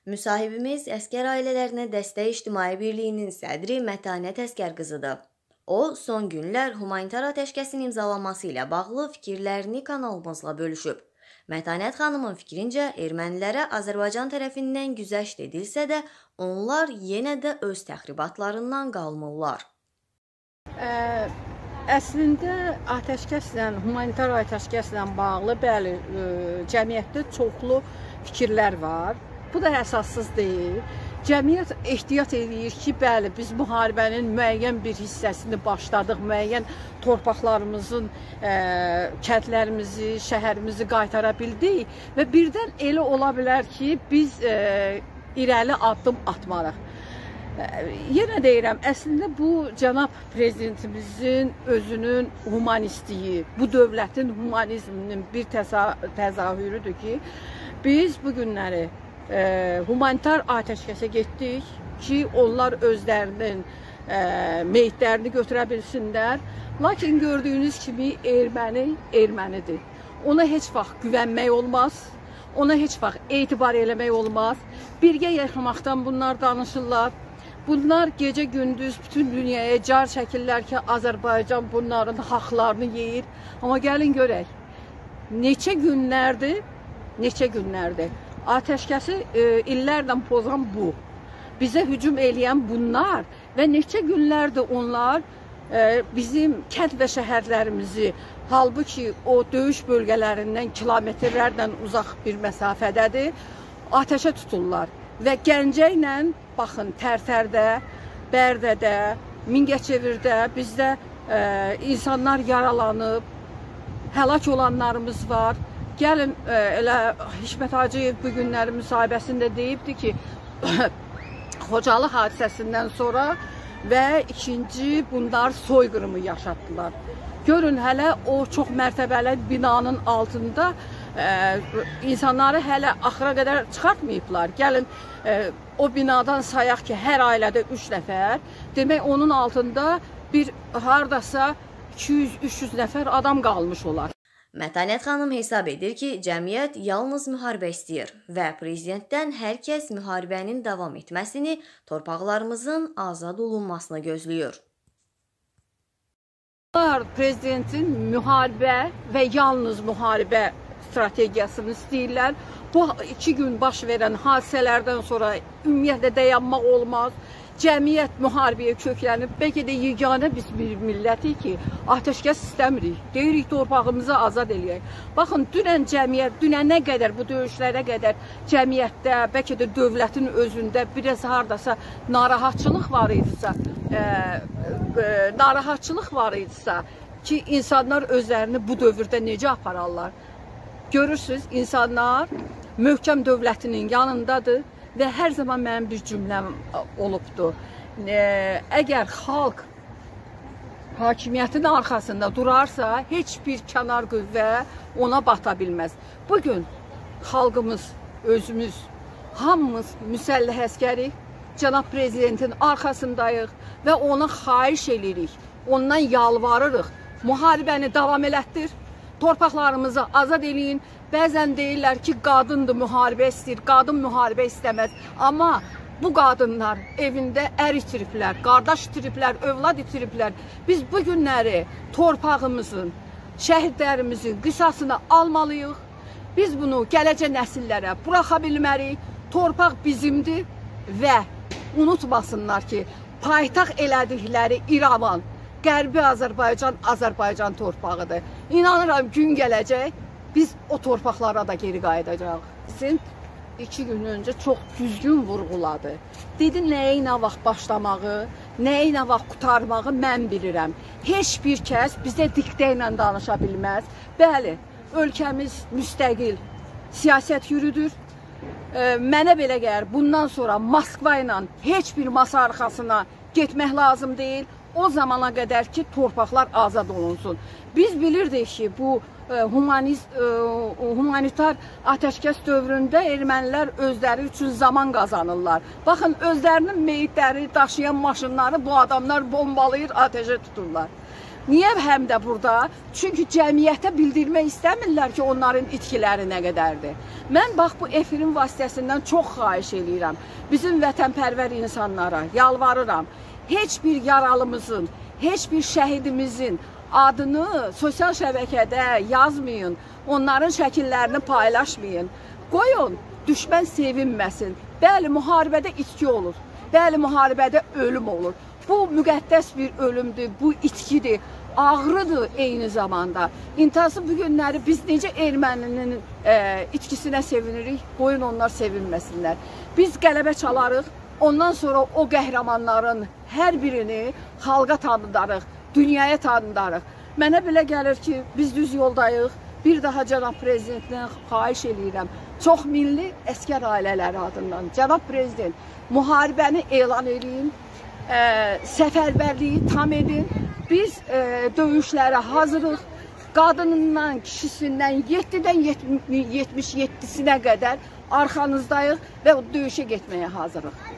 Müsahibimiz Əskər Ailələrinə Dəstək İctimai Birliyinin sədri Mətanət Əskərqızıdır. O, son günlər humanitar atəşkəsin imzalanması ilə bağlı fikirlərini kanalımızla bölüşüb. Mətanət xanımın fikrincə, ermənilərə Azərbaycan tərəfindən güzəşt edilsə də, onlar yenə də öz təxribatlarından qalmırlar. Əslində atəşkəslə, humanitar atəşkəslə bağlı bəli, cəmiyyətdə çoxlu fikirlər var. Bu da əsassız deyil. Cəmiyyət ehtiyat edir ki, bəli, biz müharibənin müəyyən bir hissəsini başladıq, müəyyən torpaqlarımızın, kəndlərimizi, şəhərimizi qaytara bildik və birdən elə ola bilər ki, biz irəli addım atmarıq. Yenə deyirəm, əslində bu cənab prezidentimizin özünün humanistliyi, bu dövlətin humanizminin bir təzahürüdür ki, biz bu günləri humanitar atəşkəsə getdik ki, onlar özlərinin meyitlərini götürə bilsinlər. Lakin gördüyünüz kimi ermənidir. Ona heç vaxt güvənmək olmaz, ona heç vaxt etibar eləmək olmaz. Birgə yaşamaqdan bunlar danışırlar. Bunlar gecə-gündüz bütün dünyaya car çəkirlər ki, Azərbaycan bunların haqlarını yeyir. Amma gəlin görək, neçə günlərdir atəşkəsi illərlə pozan bu. Bizə hücum eləyən bunlar və neçə günlərdir onlar bizim kənd və şəhərlərimizi, halbuki o döyüş bölgələrindən kilometrlərlə uzaq bir məsafədədir, ateşə tuturlar. Və Gəncə ilə, baxın, Tərtərdə, Bərdədə, Mingəçevirdə bizdə insanlar yaralanıb, həlak olanlarımız var. Gəlin, elə Hikmət Hacıyev bu günləri müsahibəsində deyibdir ki, Xocalı hadisəsindən sonra və ikinci bunlar soyqırımı yaşatdılar. Görün, hələ o çox mərtəbəli binanın altında insanları hələ axıra qədər çıxartmayıblar. Gəlin, o binadan sayaq ki, hər ailədə 3 nəfər, demək onun altında bir hardasa 200-300 nəfər adam qalmış olar. Mətanət xanım hesab edir ki, cəmiyyət yalnız müharibə istəyir və prezidentdən hər kəs müharibənin davam etməsini, torpaqlarımızın azad olunmasını gözləyir. Prezidentin müharibə və yalnız müharibə strategiyasını istəyirlər. Bu 2 gün baş verən hadisələrdən sonra ümumiyyətlə dayanmaq olmaz. Cəmiyyət müharibəyə köklənib, bəlkə də yeganə biz bir millətik ki, atəşkəs istəmirik, deyirik torpağımızı azad eləyək. Baxın, dünənə qədər, bu döyüşlərə qədər cəmiyyətdə, bəlkə də dövlətin özündə biraz hardasa narahatçılıq var idisə ki, insanlar özlərini bu dövrdə necə apararlar? Görürsünüz, insanlar möhkəm dövlətinin yanındadır. Və hər zaman mənim bir cümləm olubdur. Əgər xalq hakimiyyətin arxasında durarsa, heç bir kənar qüvvə ona bata bilməz. Bugün xalqımız, özümüz, hamımız müsəlləh əskərik, cənab prezidentin arxasındayıq və ona xahiş edirik, ondan yalvarırıq, müharibəni davam elətdir, torpaqlarımızı azad eləyin. Bəzən deyirlər ki, qadındır müharibə istəyir, qadın müharibə istəməz. Amma bu qadınlar evində ər itiriblər, qardaş itiriblər, övlad itiriblər. Biz bu günləri torpağımızın, şəhidlərimizin qisasını almalıyıq. Biz bunu gələcək nəsillərə buraxa bilmərik. Torpaq bizimdir və unutmasınlar ki, paytaxt elədikləri İrəvan, Qərbi Azərbaycan, Azərbaycan torpağıdır. İnanıram, gün gələcək. Biz o torpaqlara da geri qayıdacaq. Sizin 2 gün öncə çox düzgün vurğuladı. Dedi, nəyə ilə vaxt başlamağı, nəyə ilə vaxt qutarmağı mən bilirəm. Heç bir kəs bizə diktə ilə danışa bilməz. Bəli, ölkəmiz müstəqil siyasət yürüdür. Mənə belə gəlir, bundan sonra Moskva ilə heç bir masa arxasına getmək lazım deyil. O zamana qədər ki, torpaqlar azad olunsun. Biz bilirdik ki, bu humanitar atəşkəs dövründə ermənilər özləri üçün zaman qazanırlar. Baxın, özlərinin meyitləri daşıyan maşınları bu adamlar bombalayır, ateşə tuturlar. Niyə həm də burada? Çünki cəmiyyətə bildirmək istəmirlər ki, onların itkiləri nə qədərdir. Mən bax bu efirin vasitəsindən çox xahiş edirəm. Bizim vətənpərvər insanlara yalvarıram. Heç bir yaralımızın, heç bir şəhidimizin adını sosial şəbəkədə yazmayın. Onların şəkillərini paylaşmayın. Qoyun, düşmən sevinməsin. Bəli, müharibədə itki olur. Bəli, müharibədə ölüm olur. Bu müqəddəs bir ölümdür, bu itkidir, ağrıdır eyni zamanda. İntihası bu günləri biz necə erməninin itkisinə sevinirik, qoyun onlar sevinməsinlər. Biz qələbə çalarıq, ondan sonra o qəhrəmanların hər birini xalqa tanıdarıq, dünyaya tanıdarıq. Mənə belə gəlir ki, biz düz yoldayıq. Bir daha Cənab Prezidentdən xahiş edirəm, çox milli əskər ailələri adından. Cənab Prezident, müharibəni elan edin, səfərbərliyi tam edin. Biz döyüşlərə hazırıq. Qadınından, kişisindən 7-dən 77-sinə qədər arxanızdayıq və o döyüşə getməyə hazırıq.